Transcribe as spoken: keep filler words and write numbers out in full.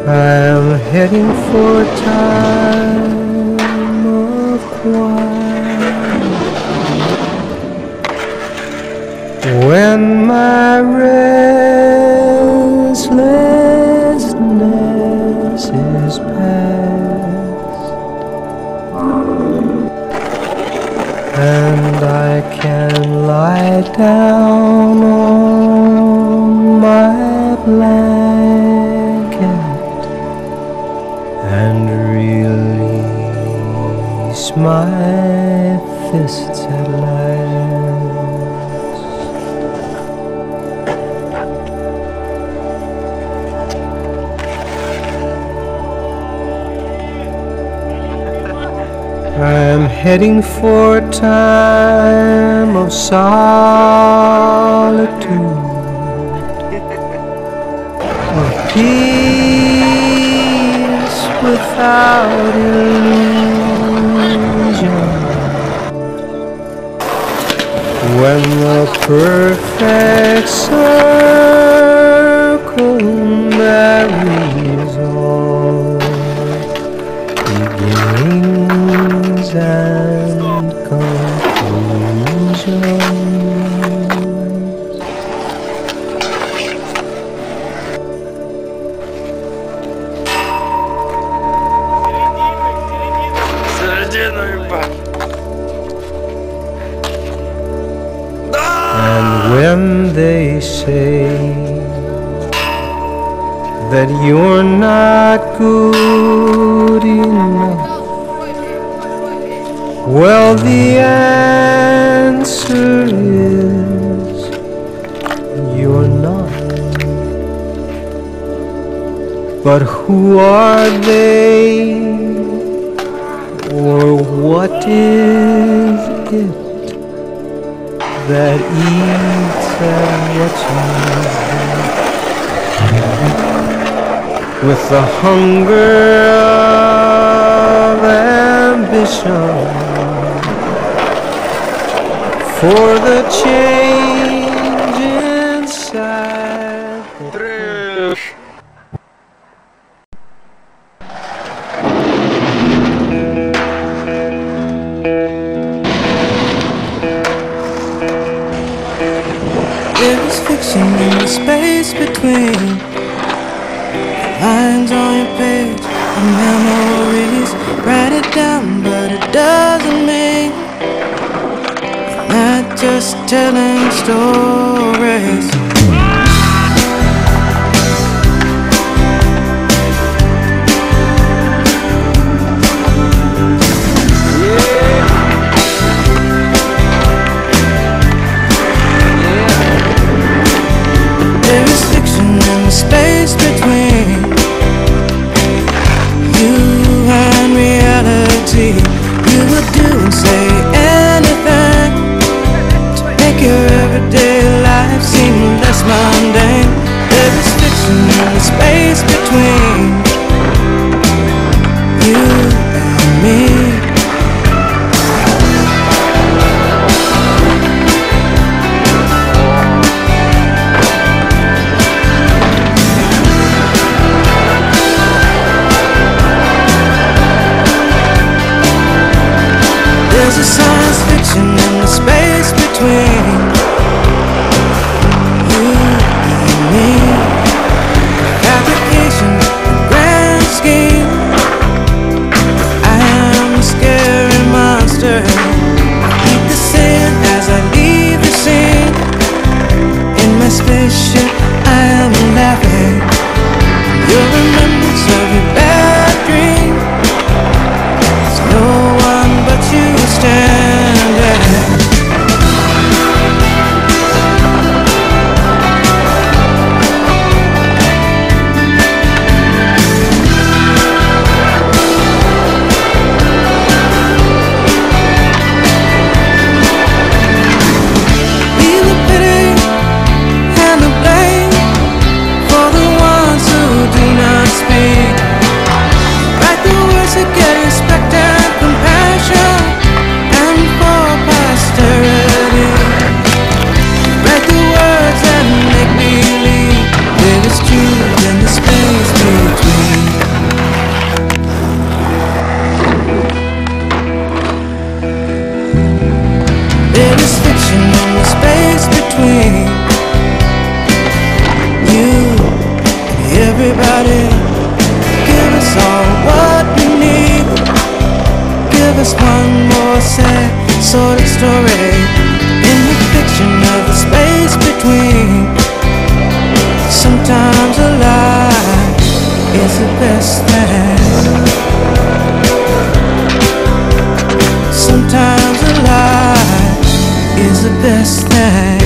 I'm heading for a time of quiet, when my restlessness is past, and I can lie down on my blanket and release my fists at last. I'm heading for a time of solitude, of peace without illusion, when the perfect circle marries all beginnings and conclusions. And when they say that you're not good enough, well, the answer is you're not. But who are they, or what is it that eats at what's with the hunger of ambition for the change inside the Трэш. There's fiction in the space between lines on your page and memories. Write it down, but it doesn't mean you're not just telling stories. Space between you and reality. You would do and say anything to make your everyday life seem less mundane. There is fiction in the space between you and me. There's a science fiction in the space between you and me. Fabrication, grand scheme. I am a scary monster. Keep the sin as I leave the scene. In my spaceship, I am laughing. Your remembrance of your bad dream. There's no one but you standing. Feel the pity and the blame. a sad sort of story in the fiction of the space between. Sometimes a lie is the best thing. Sometimes a lie is the best thing.